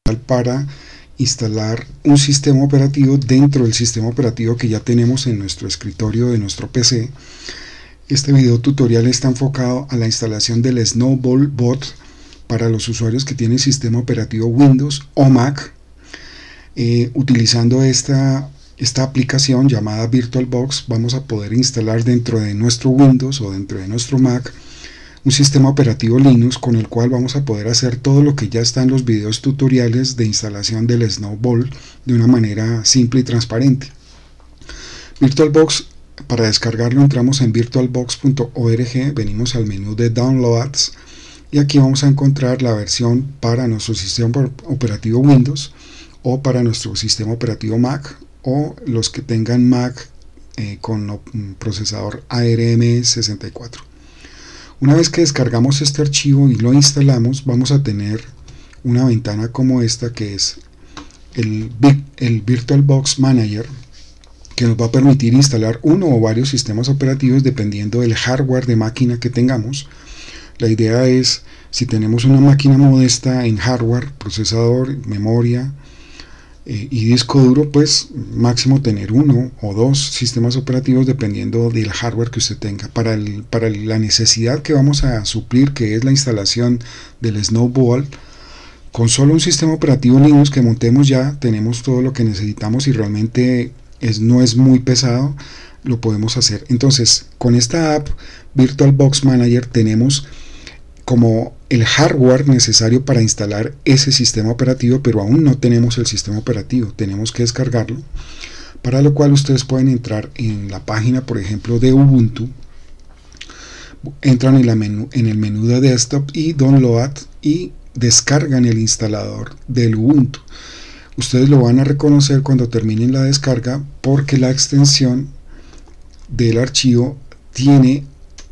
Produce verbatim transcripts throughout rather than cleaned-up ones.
para instalar un sistema operativo dentro del sistema operativo que ya tenemos en nuestro escritorio de nuestro P C. Este video tutorial está enfocado a la instalación del Snowball Bot para los usuarios que tienen sistema operativo Windows o Mac. Eh, utilizando esta, esta aplicación llamada VirtualBox, vamos a poder instalar dentro de nuestro Windows o dentro de nuestro Mac un sistema operativo Linux con el cual vamos a poder hacer todo lo que ya está en los videos tutoriales de instalación del Snowball de una manera simple y transparente. VirtualBox, para descargarlo entramos en virtualbox punto org, venimos al menú de Downloads y aquí vamos a encontrar la versión para nuestro sistema operativo Windows o para nuestro sistema operativo Mac, o los que tengan Mac eh, con procesador A R M sesenta y cuatro. Una vez que descargamos este archivo y lo instalamos, vamos a tener una ventana como esta, que es el, el VirtualBox Manager, que nos va a permitir instalar uno o varios sistemas operativos dependiendo del hardware de máquina que tengamos. La idea es, si tenemos una máquina modesta en hardware, procesador, memoria eh, y disco duro, pues máximo tener uno o dos sistemas operativos dependiendo del hardware que usted tenga. Para, el, para la necesidad que vamos a suplir, que es la instalación del Snowball, con solo un sistema operativo Linux que montemos ya tenemos todo lo que necesitamos y realmente es, no es muy pesado, lo podemos hacer. Entonces, con esta app VirtualBox Manager tenemos como el hardware necesario para instalar ese sistema operativo, pero aún no tenemos el sistema operativo, tenemos que descargarlo, para lo cual ustedes pueden entrar en la página, por ejemplo, de Ubuntu, entran en, la menú, en el menú de Desktop y Download y descargan el instalador del Ubuntu. Ustedes lo van a reconocer cuando terminen la descarga porque la extensión del archivo tiene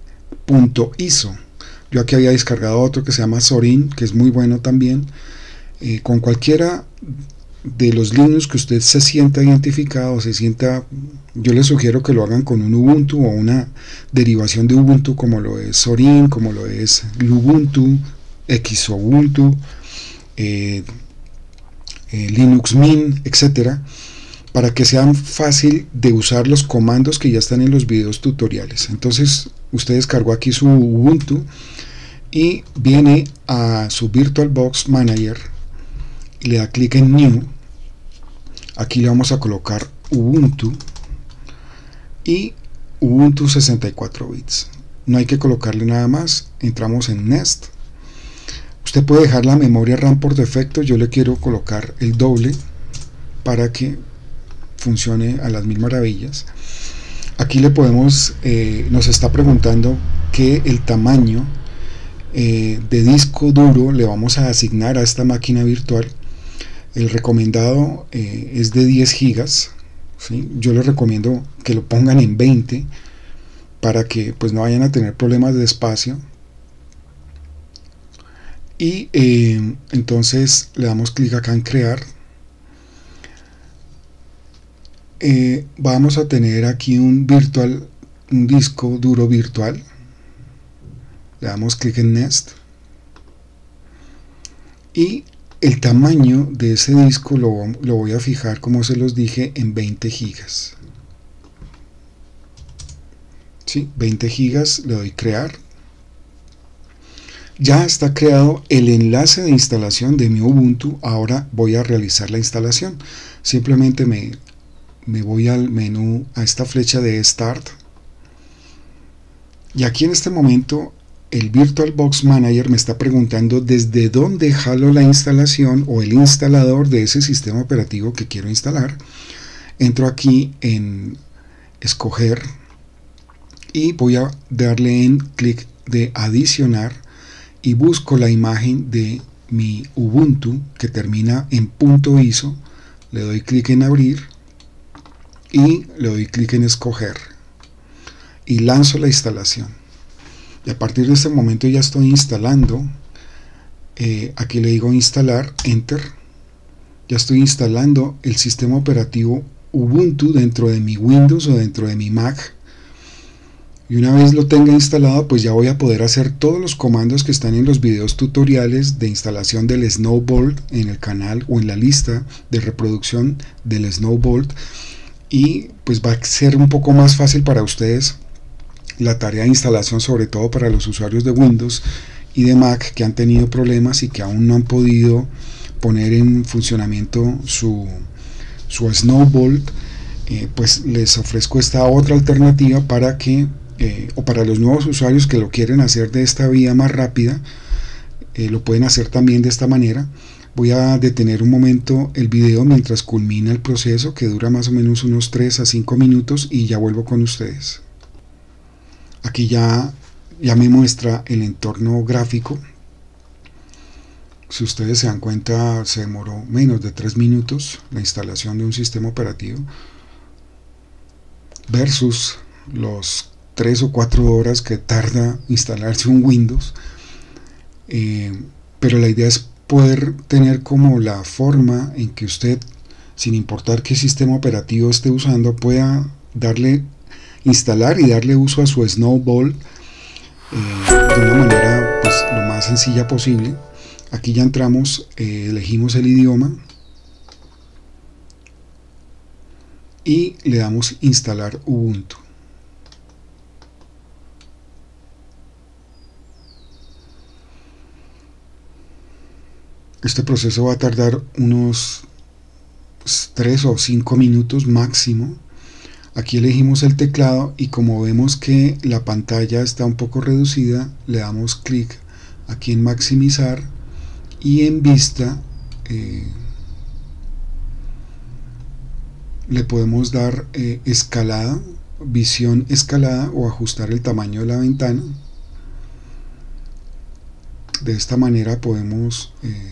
.iso. Yo aquí había descargado otro que se llama Zorin, que es muy bueno también. Eh, con cualquiera de los Linux que usted se sienta identificado, se sienta, yo les sugiero que lo hagan con un Ubuntu o una derivación de Ubuntu, como lo es Zorin, como lo es Lubuntu, Xubuntu, eh, eh, Linux Mint, etcétera, para que sea fácil de usar los comandos que ya están en los videos tutoriales. Entonces usted descargó aquí su Ubuntu y viene a su VirtualBox Manager y le da clic en New. Aquí le vamos a colocar Ubuntu y Ubuntu sesenta y cuatro bits. No hay que colocarle nada más. Entramos en Nest. Usted puede dejar la memoria RAM por defecto, yo le quiero colocar el doble para que funcione a las mil maravillas. Aquí le podemos, eh, nos está preguntando que el tamaño eh, de disco duro le vamos a asignar a esta máquina virtual. El recomendado eh, es de diez gigas, ¿sí? Yo les recomiendo que lo pongan en veinte para que pues no vayan a tener problemas de espacio. Y eh, entonces le damos clic acá en crear. Eh, vamos a tener aquí un virtual, un disco duro virtual. Le damos clic en Next y el tamaño de ese disco lo, lo voy a fijar, como se los dije, en veinte gigas. ¿Sí? veinte gigas, le doy crear. Ya está creado el enlace de instalación de mi Ubuntu. Ahora voy a realizar la instalación. Simplemente me me voy al menú, a esta flecha de Start, y aquí en este momento el VirtualBox Manager me está preguntando desde dónde jalo la instalación o el instalador de ese sistema operativo que quiero instalar. Entro aquí en escoger y voy a darle en clic de adicionar y busco la imagen de mi Ubuntu que termina en .iso. Le doy clic en abrir y le doy clic en escoger y lanzo la instalación, y a partir de este momento ya estoy instalando. Eh, aquí le digo instalar, enter. Ya estoy instalando el sistema operativo Ubuntu dentro de mi Windows o dentro de mi Mac. Y una vez lo tenga instalado, pues ya voy a poder hacer todos los comandos que están en los videos tutoriales de instalación del Snowbolt en el canal o en la lista de reproducción del Snowbolt, y pues va a ser un poco más fácil para ustedes la tarea de instalación, sobre todo para los usuarios de Windows y de Mac que han tenido problemas y que aún no han podido poner en funcionamiento su, su Snowbolt. Eh, pues les ofrezco esta otra alternativa para que Eh, o para los nuevos usuarios que lo quieren hacer de esta vía más rápida, eh, lo pueden hacer también de esta manera. Voy a detener un momento el video mientras culmina el proceso, que dura más o menos unos tres a cinco minutos, y ya vuelvo con ustedes. Aquí ya, ya me muestra el entorno gráfico. Si ustedes se dan cuenta, se demoró menos de tres minutos la instalación de un sistema operativo versus los tres o cuatro horas que tarda instalarse un Windows. Eh, pero la idea es poder tener como la forma en que usted, sin importar qué sistema operativo esté usando, pueda darle, instalar y darle uso a su Snowbolt eh, de una manera pues lo más sencilla posible. Aquí ya entramos, eh, elegimos el idioma y le damos instalar Ubuntu. Este proceso va a tardar unos tres o cinco minutos máximo. Aquí elegimos el teclado y como vemos que la pantalla está un poco reducida, le damos clic aquí en maximizar y en vista eh, le podemos dar eh, escalada, visión escalada, o ajustar el tamaño de la ventana. De esta manera podemos eh,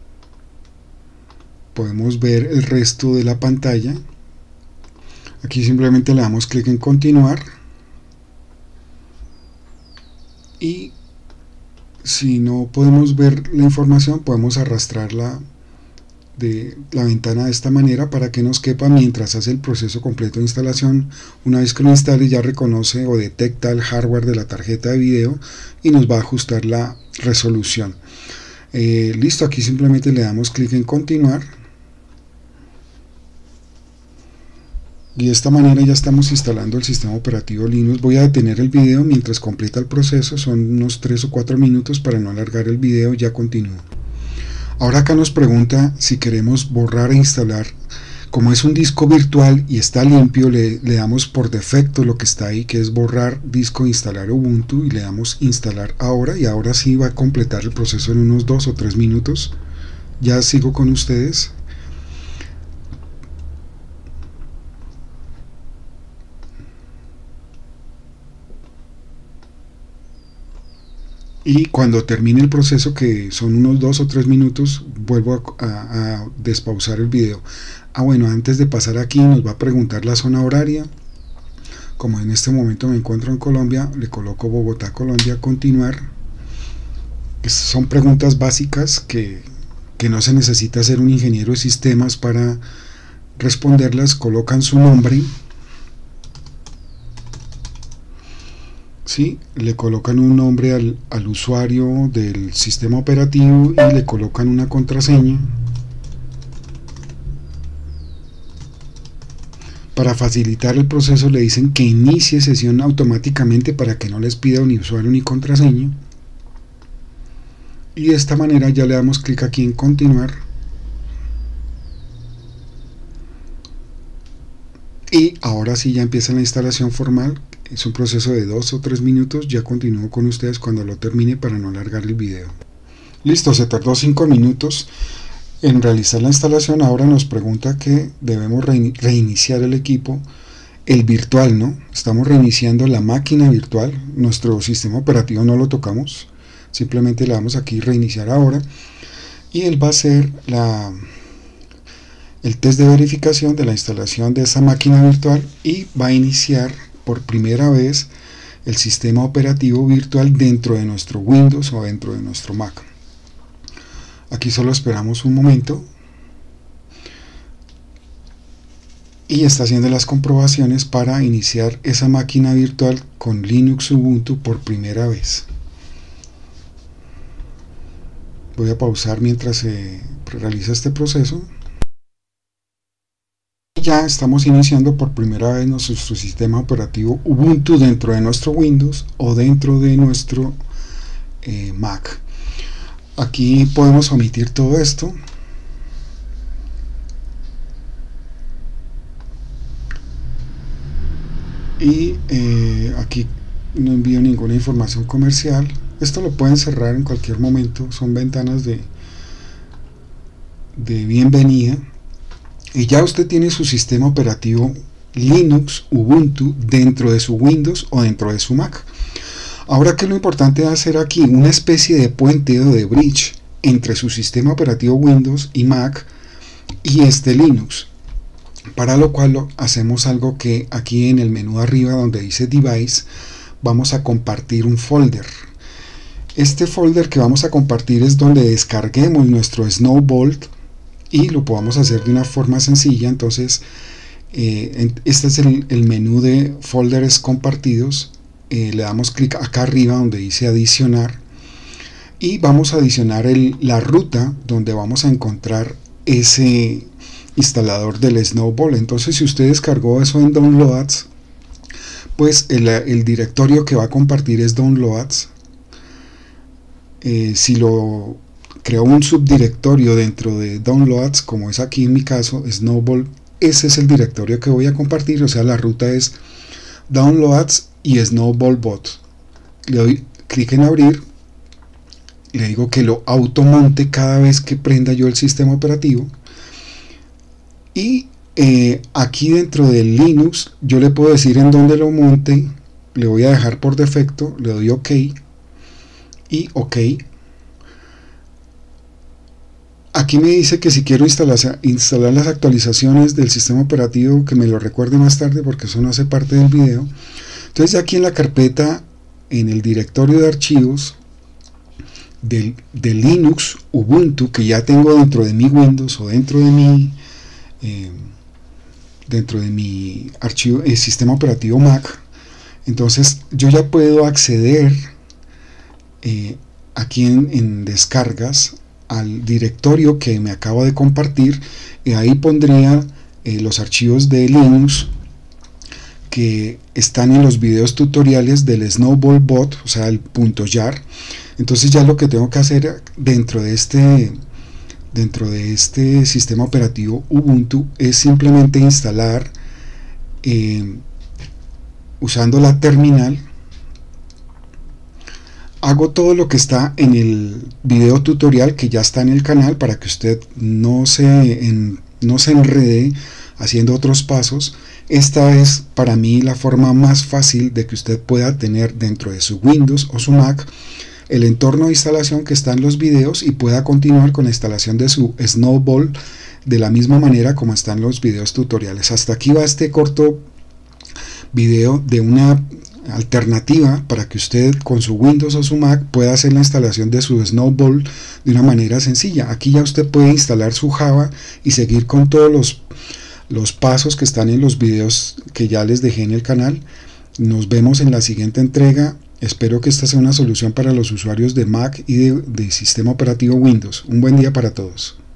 podemos ver el resto de la pantalla. Aquí simplemente le damos clic en continuar, y si no podemos ver la información, podemos arrastrarla de la ventana de esta manera para que nos quepa mientras hace el proceso completo de instalación. Una vez que lo instale, ya reconoce o detecta el hardware de la tarjeta de video y nos va a ajustar la resolución. Eh, listo, aquí simplemente le damos clic en continuar. Y de esta manera ya estamos instalando el sistema operativo Linux. Voy a detener el video mientras completa el proceso, son unos tres o cuatro minutos para no alargar el video. Ya continúo. Ahora acá nos pregunta si queremos borrar e instalar. Como es un disco virtual y está limpio, le, le damos por defecto lo que está ahí, que es borrar disco, instalar Ubuntu, y le damos instalar ahora, y ahora sí va a completar el proceso en unos dos o tres minutos. Ya sigo con ustedes. Y cuando termine el proceso, que son unos dos o tres minutos, vuelvo a, a, a despausar el video. Ah, bueno, antes de pasar aquí nos va a preguntar la zona horaria. Como en este momento me encuentro en Colombia, le coloco Bogotá, Colombia, continuar. Son preguntas básicas que, que no se necesita ser un ingeniero de sistemas para responderlas. Colocan su nombre. ¿Sí? Le colocan un nombre al, al usuario del sistema operativo y le colocan una contraseña. Para facilitar el proceso le dicen que inicie sesión automáticamente para que no les pida ni usuario ni contraseña. Y de esta manera ya le damos clic aquí en continuar. Y ahora sí ya empieza la instalación formal. Es un proceso de dos o tres minutos. Ya continúo con ustedes cuando lo termine para no alargar el video. Listo, se tardó cinco minutos en realizar la instalación. Ahora nos pregunta que debemos reiniciar el equipo, el virtual, ¿no? Estamos reiniciando la máquina virtual. Nuestro sistema operativo no lo tocamos. Simplemente le damos aquí reiniciar ahora. Y él va a hacer la, el test de verificación de la instalación de esa máquina virtual y va a iniciar por primera vez el sistema operativo virtual dentro de nuestro Windows o dentro de nuestro Mac. Aquí solo esperamos un momento. y está haciendo las comprobaciones para iniciar esa máquina virtual con Linux Ubuntu por primera vez. Voy a pausar mientras se realiza este proceso. Ya estamos iniciando por primera vez nuestro sistema operativo Ubuntu dentro de nuestro Windows o dentro de nuestro eh, Mac. Aquí podemos omitir todo esto. Y eh, aquí no envío ninguna información comercial. Esto lo pueden cerrar en cualquier momento, son ventanas de, de bienvenida. Y ya usted tiene su sistema operativo Linux Ubuntu dentro de su Windows o dentro de su Mac. Ahora, ¿qué es lo importante de hacer aquí? Una especie de puente o de bridge entre su sistema operativo Windows y Mac y este Linux, para lo cual lo, hacemos algo que aquí en el menú arriba donde dice Device vamos a compartir un folder. Este folder que vamos a compartir es donde descarguemos nuestro Snowball y lo podamos hacer de una forma sencilla. Entonces eh, este es el, el menú de folders compartidos. Eh, le damos clic acá arriba donde dice adicionar y vamos a adicionar el, la ruta donde vamos a encontrar ese instalador del Snowball. Entonces, si usted descargó eso en Downloads, pues el, el directorio que va a compartir es Downloads. Eh, si lo creó un subdirectorio dentro de Downloads, como es aquí en mi caso, Snowball, ese es el directorio que voy a compartir. O sea, la ruta es Downloads y Snowballbot. Le doy clic en abrir, le digo que lo automonte cada vez que prenda yo el sistema operativo. Y eh, aquí dentro del Linux yo le puedo decir en dónde lo monte. Le voy a dejar por defecto, le doy OK y OK. Aquí me dice que si quiero instalar, instalar las actualizaciones del sistema operativo, que me lo recuerde más tarde porque eso no hace parte del video. Entonces ya aquí en la carpeta, en el directorio de archivos del, de Linux Ubuntu, que ya tengo dentro de mi Windows o dentro de mi eh, dentro de mi archivo, el sistema operativo Mac, entonces yo ya puedo acceder eh, aquí en, en descargas al directorio que me acabo de compartir, y ahí pondría eh, los archivos de Linux que están en los videos tutoriales del Snowballbot, o sea el .jar. Entonces ya lo que tengo que hacer dentro de este dentro de este sistema operativo Ubuntu es simplemente instalar eh, usando la terminal. Hago todo lo que está en el video tutorial que ya está en el canal para que usted no se, en, no se enrede haciendo otros pasos. Esta es para mí la forma más fácil de que usted pueda tener dentro de su Windows o su Mac el entorno de instalación que está en los videos y pueda continuar con la instalación de su Snowball de la misma manera como están los videos tutoriales. Hasta aquí va este corto video de una alternativa para que usted con su Windows o su Mac pueda hacer la instalación de su Snowball de una manera sencilla. Aquí ya usted puede instalar su Java y seguir con todos los, los pasos que están en los videos que ya les dejé en el canal. Nos vemos en la siguiente entrega. Espero que esta sea una solución para los usuarios de Mac y de, de sistema operativo Windows. Un buen día para todos.